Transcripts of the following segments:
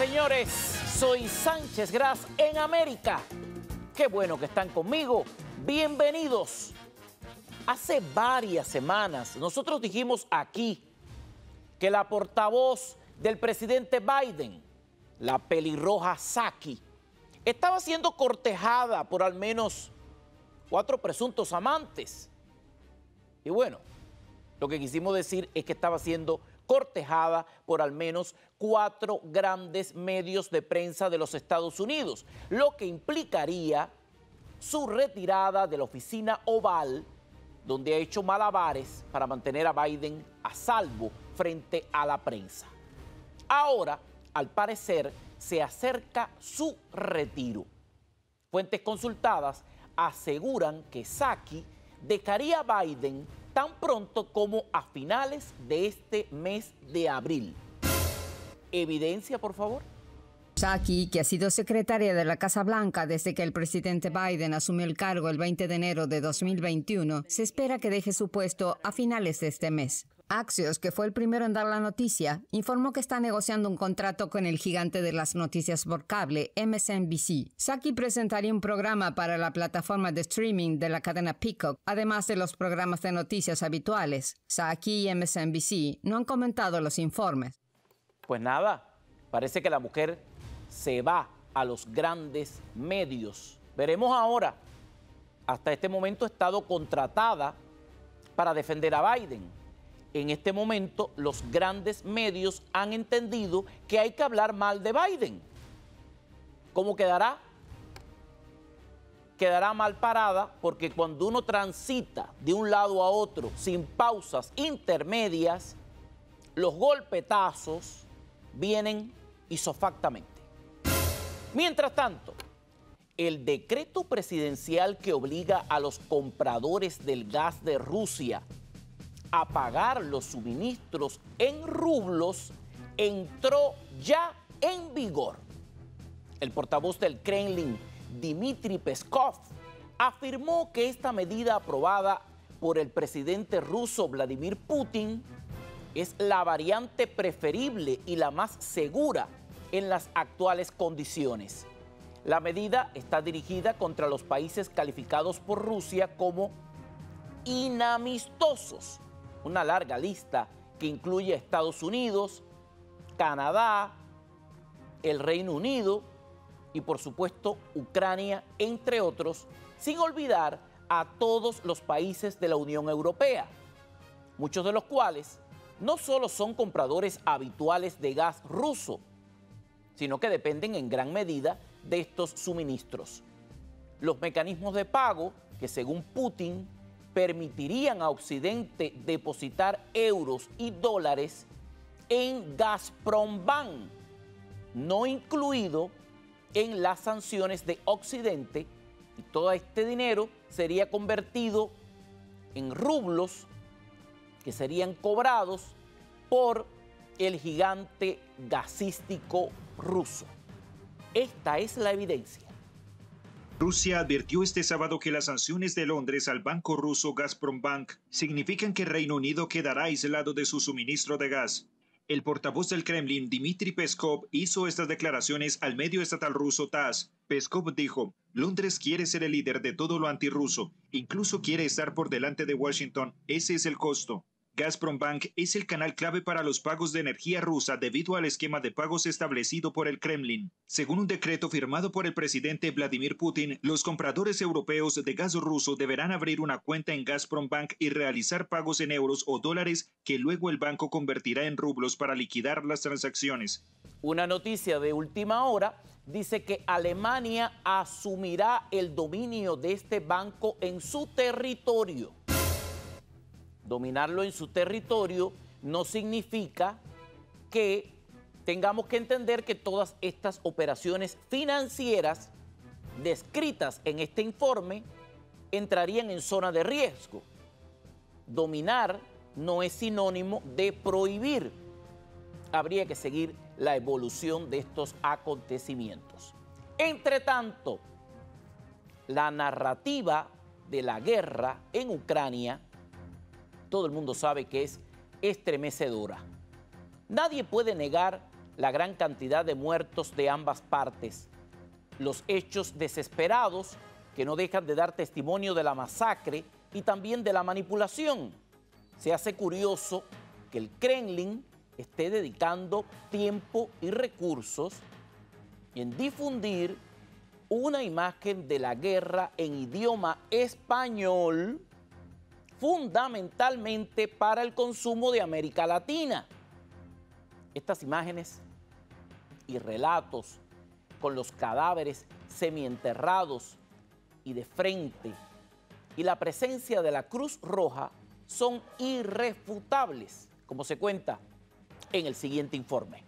señores, soy Sánchez Gras en América. Qué bueno que están conmigo. Bienvenidos. Hace varias semanas nosotros dijimos aquí que la portavoz del presidente Biden, la pelirroja Psaki, estaba siendo cortejada por al menos 4 presuntos amantes. Y bueno, lo que quisimos decir es que estaba siendo cortejada por al menos 4 grandes medios de prensa de los Estados Unidos, lo que implicaría su retirada de la oficina oval, donde ha hecho malabares para mantener a Biden a salvo frente a la prensa. Ahora, al parecer, se acerca su retiro. Fuentes consultadas aseguran que Psaki dejaría a Biden tan pronto como a finales de este mes de abril. ¿Evidencia, por favor? Psaki, que ha sido secretaria de la Casa Blanca desde que el presidente Biden asumió el cargo el 20 de enero de 2021, se espera que deje su puesto a finales de este mes. Axios, que fue el primero en dar la noticia, informó que está negociando un contrato con el gigante de las noticias por cable, MSNBC. Psaki presentaría un programa para la plataforma de streaming de la cadena Peacock, además de los programas de noticias habituales. Psaki y MSNBC no han comentado los informes. Pues nada, parece que la mujer se va a los grandes medios. Veremos ahora. Hasta este momento ha estado contratada para defender a Biden. En este momento, los grandes medios han entendido que hay que hablar mal de Biden. ¿Cómo quedará? Quedará mal parada porque cuando uno transita de un lado a otro sin pausas intermedias, los golpetazos vienen isofactamente. Mientras tanto, el decreto presidencial que obliga a los compradores del gas de Rusia a pagar los suministros en rublos entró ya en vigor. El portavoz del Kremlin, Dmitry Peskov, afirmó que esta medida aprobada por el presidente ruso Vladimir Putin es la variante preferible y la más segura en las actuales condiciones. La medida está dirigida contra los países calificados por Rusia como inamistosos, una larga lista que incluye a Estados Unidos, Canadá, el Reino Unido y por supuesto Ucrania, entre otros, sin olvidar a todos los países de la Unión Europea, muchos de los cuales no solo son compradores habituales de gas ruso, sino que dependen en gran medida de estos suministros. Los mecanismos de pago que según Putin permitirían a Occidente depositar euros y dólares en Gazprombank, no incluido en las sanciones de Occidente, y todo este dinero sería convertido en rublos que serían cobrados por el gigante gasístico ruso. Esta es la evidencia. Rusia advirtió este sábado que las sanciones de Londres al banco ruso Gazprombank significan que Reino Unido quedará aislado de su suministro de gas. El portavoz del Kremlin, Dmitry Peskov, hizo estas declaraciones al medio estatal ruso TASS. Peskov dijo: Londres quiere ser el líder de todo lo antirruso, incluso quiere estar por delante de Washington, ese es el costo. Gazprombank es el canal clave para los pagos de energía rusa debido al esquema de pagos establecido por el Kremlin. Según un decreto firmado por el presidente Vladimir Putin, los compradores europeos de gas ruso deberán abrir una cuenta en Gazprombank y realizar pagos en euros o dólares que luego el banco convertirá en rublos para liquidar las transacciones. Una noticia de última hora dice que Alemania asumirá el dominio de este banco en su territorio. Dominarlo en su territorio no significa que tengamos que entender que todas estas operaciones financieras descritas en este informe entrarían en zona de riesgo. Dominar no es sinónimo de prohibir. Habría que seguir la evolución de estos acontecimientos. Entre tanto, la narrativa de la guerra en Ucrania, todo el mundo sabe que es estremecedora. Nadie puede negar la gran cantidad de muertos de ambas partes, los hechos desesperados que no dejan de dar testimonio de la masacre y también de la manipulación. Se hace curioso que el Kremlin esté dedicando tiempo y recursos en difundir una imagen de la guerra en idioma español, fundamentalmente para el consumo de América Latina. Estas imágenes y relatos con los cadáveres semienterrados y de frente y la presencia de la Cruz Roja son irrefutables, como se cuenta en el siguiente informe.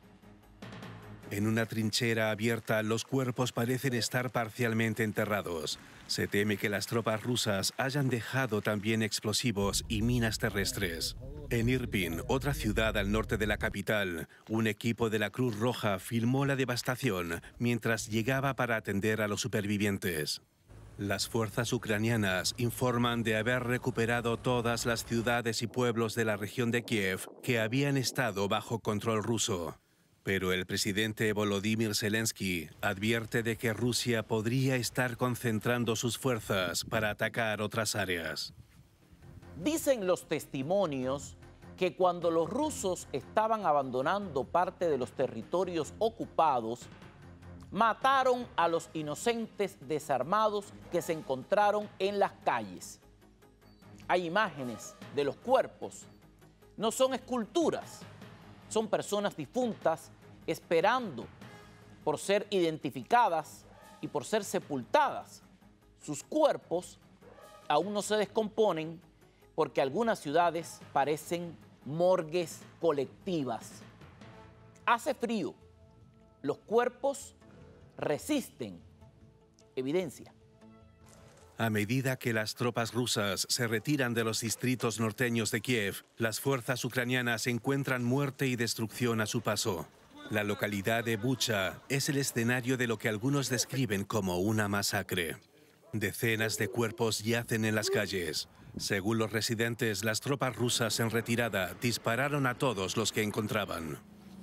En una trinchera abierta, los cuerpos parecen estar parcialmente enterrados. Se teme que las tropas rusas hayan dejado también explosivos y minas terrestres. En Irpin, otra ciudad al norte de la capital, un equipo de la Cruz Roja filmó la devastación mientras llegaba para atender a los supervivientes. Las fuerzas ucranianas informan de haber recuperado todas las ciudades y pueblos de la región de Kiev que habían estado bajo control ruso. Pero el presidente Volodymyr Zelensky advierte de que Rusia podría estar concentrando sus fuerzas para atacar otras áreas. Dicen los testimonios que cuando los rusos estaban abandonando parte de los territorios ocupados, mataron a los inocentes desarmados que se encontraron en las calles. Hay imágenes de los cuerpos. No son esculturas, son personas difuntas esperando por ser identificadas y por ser sepultadas. Sus cuerpos aún no se descomponen porque algunas ciudades parecen morgues colectivas. Hace frío, los cuerpos resisten. Evidencia. A medida que las tropas rusas se retiran de los distritos norteños de Kiev, las fuerzas ucranianas encuentran muerte y destrucción a su paso. La localidad de Bucha es el escenario de lo que algunos describen como una masacre. Decenas de cuerpos yacen en las calles. Según los residentes, las tropas rusas en retirada dispararon a todos los que encontraban.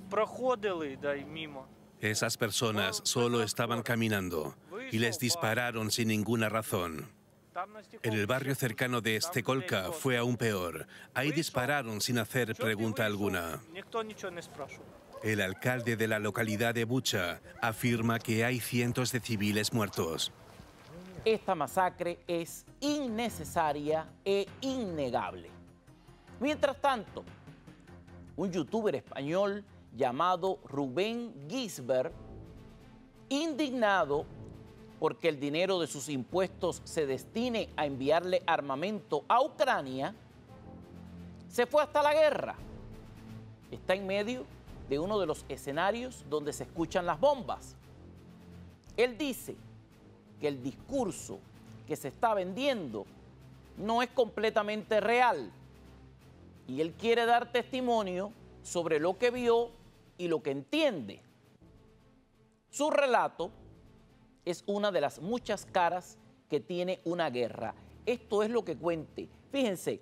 Esas personas solo estaban caminando y les dispararon sin ninguna razón. En el barrio cercano de Stekolka fue aún peor. Ahí dispararon sin hacer pregunta alguna. El alcalde de la localidad de Bucha afirma que hay cientos de civiles muertos. Esta masacre es innecesaria e innegable. Mientras tanto, un youtuber español llamado Rubén Gisbert, indignado porque el dinero de sus impuestos se destine a enviarle armamento a Ucrania, se fue hasta la guerra. Está en medio de uno de los escenarios donde se escuchan las bombas. Él dice que el discurso que se está vendiendo no es completamente real y él quiere dar testimonio sobre lo que vio y lo que entiende. Su relato es una de las muchas caras que tiene una guerra. Esto es lo que cuente. Fíjense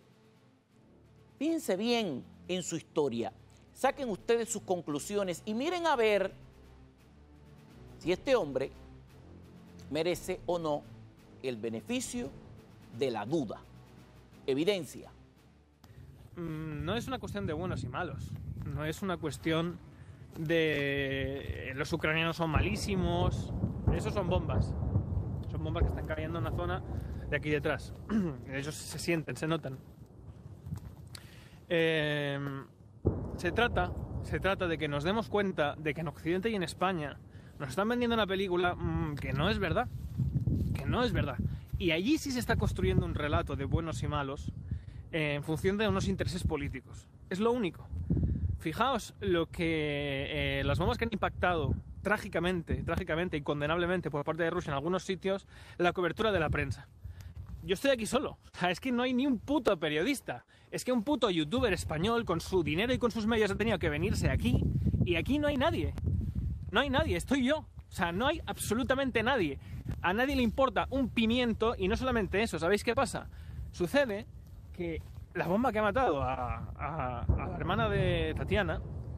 bien en su historia. Saquen ustedes sus conclusiones y miren a ver si este hombre merece o no el beneficio de la duda. Evidencia. No es una cuestión de buenos y malos. No es una cuestión de los ucranianos son malísimos. Eso son bombas. Son bombas que están cayendo en una zona de aquí detrás. Ellos se sienten, se notan. Se trata de que nos demos cuenta de que en Occidente y en España nos están vendiendo una película que no es verdad. Que no es verdad. Y allí sí se está construyendo un relato de buenos y malos en función de unos intereses políticos. Es lo único. Fijaos lo que las bombas que han impactado trágicamente y condenablemente por parte de Rusia en algunos sitios, la cobertura de la prensa. Yo estoy aquí solo. O sea, es que no hay ni un puto periodista. Es que un puto youtuber español con su dinero y con sus medios ha tenido que venirse aquí y aquí no hay nadie. No hay nadie, estoy yo. O sea, no hay absolutamente nadie. A nadie le importa un pimiento y no solamente eso. ¿Sabéis qué pasa? Sucede que la bomba que ha matado a la hermana de Tatiana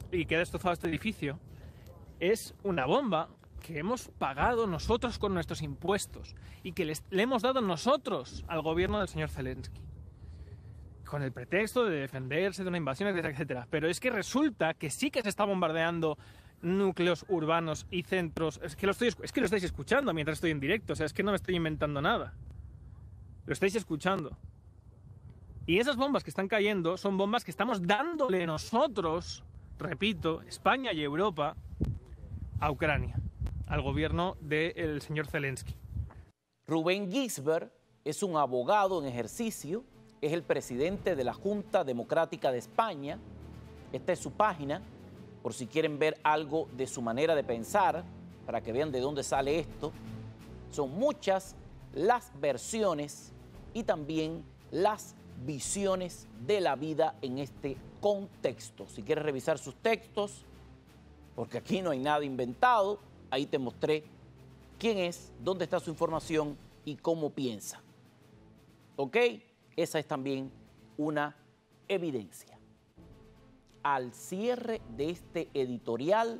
y que ha destrozado este edificio, es una bomba que hemos pagado nosotros con nuestros impuestos y que le hemos dado nosotros al gobierno del señor Zelensky, con el pretexto de defenderse de una invasión, etcétera, etcétera. Pero es que resulta que sí que se está bombardeando núcleos urbanos y centros. Es que lo estáis escuchando mientras estoy en directo, o sea, es que no me estoy inventando nada. Lo estáis escuchando. Y esas bombas que están cayendo son bombas que estamos dándole nosotros, repito, España y Europa, a Ucrania, al gobierno del señor Zelensky. Rubén Gisbert es un abogado en ejercicio, es el presidente de la Junta Democrática de España. Esta es su página, por si quieren ver algo de su manera de pensar, para que vean de dónde sale esto. Son muchas las versiones y también las visiones de la vida en este contexto. Si quieres revisar sus textos, porque aquí no hay nada inventado, ahí te mostré quién es, dónde está su información y cómo piensa. ¿Ok? Esa es también una evidencia. Al cierre de este editorial,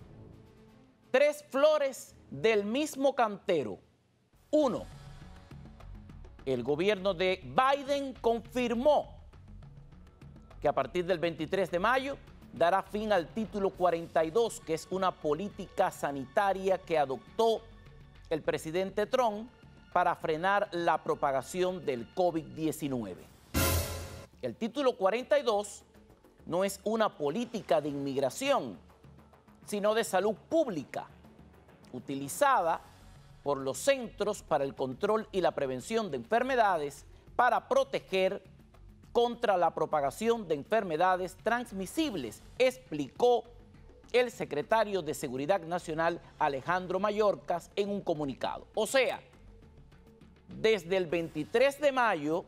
3 flores del mismo cantero. 1. El gobierno de Biden confirmó que a partir del 23 de mayo dará fin al título 42, que es una política sanitaria que adoptó el presidente Trump para frenar la propagación del COVID-19. El título 42 no es una política de inmigración, sino de salud pública, utilizada por los Centros para el Control y la Prevención de Enfermedades para proteger contra la propagación de enfermedades transmisibles, explicó el secretario de Seguridad Nacional Alejandro Mayorkas en un comunicado. O sea, desde el 23 de mayo,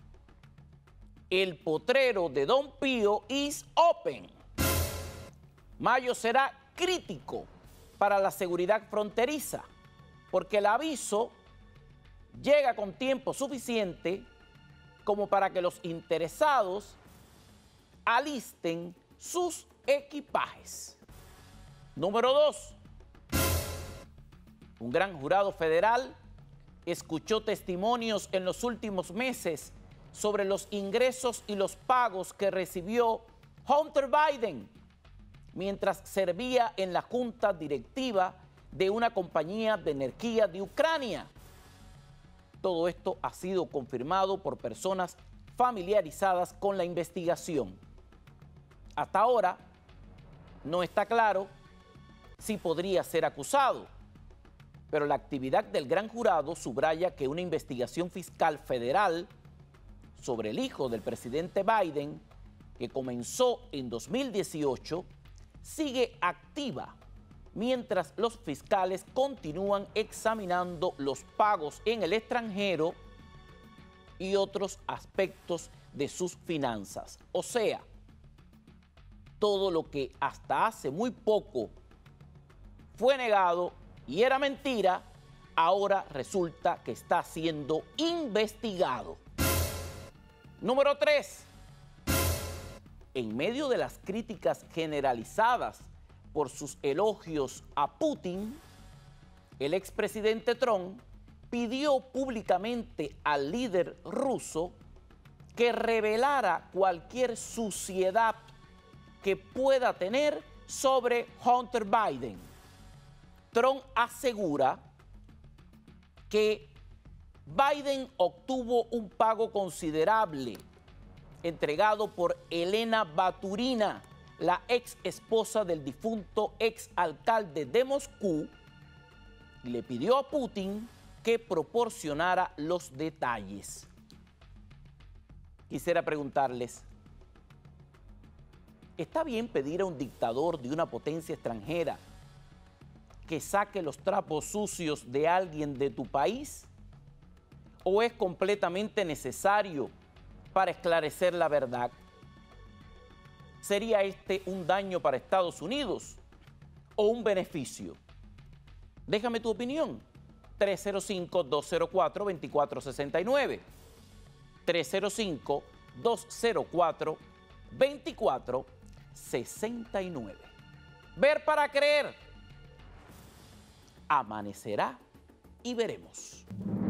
el potrero de Don Pío is open. Mayo será crítico para la seguridad fronteriza, porque el aviso llega con tiempo suficiente como para que los interesados alisten sus equipajes. Número 2. Un gran jurado federal escuchó testimonios en los últimos meses sobre los ingresos y los pagos que recibió Hunter Biden mientras servía en la junta directiva de una compañía de energía de Ucrania. Todo esto ha sido confirmado por personas familiarizadas con la investigación. Hasta ahora no está claro si podría ser acusado, pero la actividad del gran jurado subraya que una investigación fiscal federal sobre el hijo del presidente Biden, que comenzó en 2018, sigue activa mientras los fiscales continúan examinando los pagos en el extranjero y otros aspectos de sus finanzas. O sea, todo lo que hasta hace muy poco fue negado y era mentira, ahora resulta que está siendo investigado. Número 3. En medio de las críticas generalizadas por sus elogios a Putin, el expresidente Trump pidió públicamente al líder ruso que revelara cualquier suciedad que pueda tener sobre Hunter Biden. Trump asegura que Biden obtuvo un pago considerable entregado por Elena Baturina, la ex esposa del difunto ex alcalde de Moscú, y le pidió a Putin que proporcionara los detalles. Quisiera preguntarles, ¿está bien pedir a un dictador de una potencia extranjera que saque los trapos sucios de alguien de tu país? ¿O es completamente necesario para esclarecer la verdad? ¿Sería este un daño para Estados Unidos o un beneficio? Déjame tu opinión. 305-204-2469. 305-204-2469. 69. Ver para creer. Amanecerá y veremos.